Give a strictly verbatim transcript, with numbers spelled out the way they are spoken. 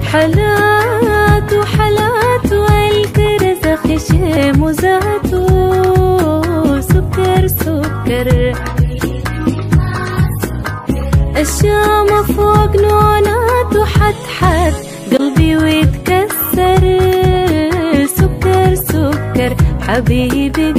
حالات وحالات والكرز خشم وزاتو سكر سكر الشام فوق نونات وحت حت قلبي ويتكسر سكر سكر حبيبي